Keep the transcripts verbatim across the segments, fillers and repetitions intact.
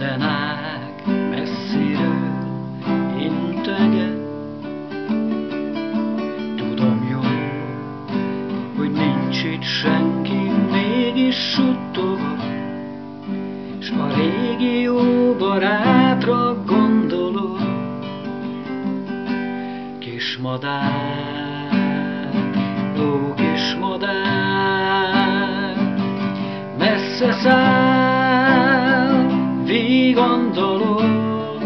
Mindenág messziről integet. Tudom jól, hogy nincs itt senki, mégis suttogok, s a régi jó barátra gondolok. Kis madár, ó kis madár, messze száll, vígan dalol.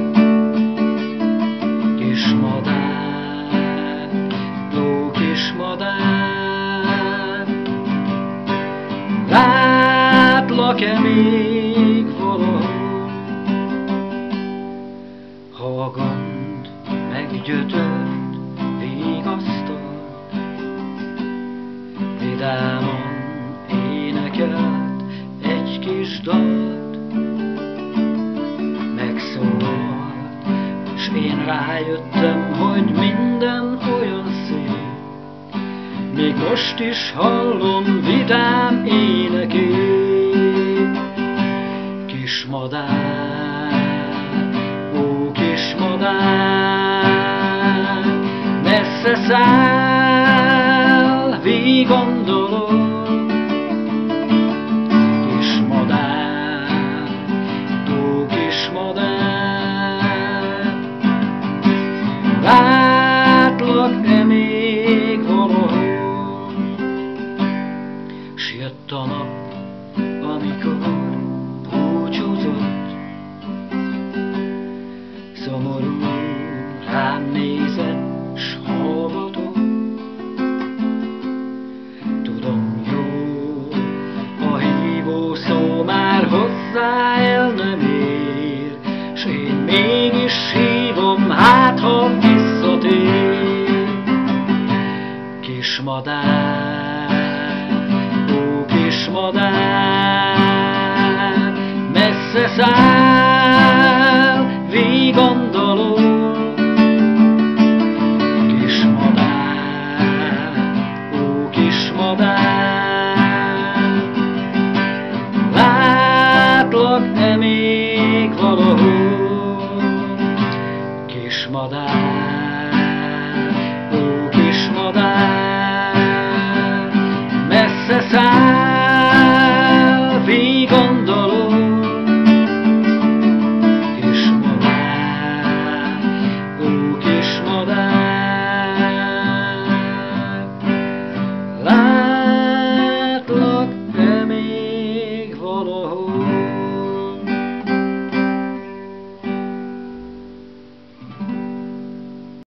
Kis madár, ó kis madár, látlak-e még valahol? Ha a gond meggyötört, vigasztalt, vidáman énekelt egy kis dalt, megszólalt, s én rájöttem, hogy minden olyan szép, még most is hallom vidám énekét. Kis madár, ó kis madár, messze száll, vígan dalol. Kis madár, ó kis madár, látlak-e még valahol? S jött a nap, amikor búcsúzott, szomorú rám nézett, s hallgatott. Tudom jó, a hívó szó már hozzá el nem ér, s én mégis hívom, hát ha visszatér. Kis madár, ó kis madár, messze száll, vígan dalol. Kis madár, ó kis madár, látlak-e még valahol?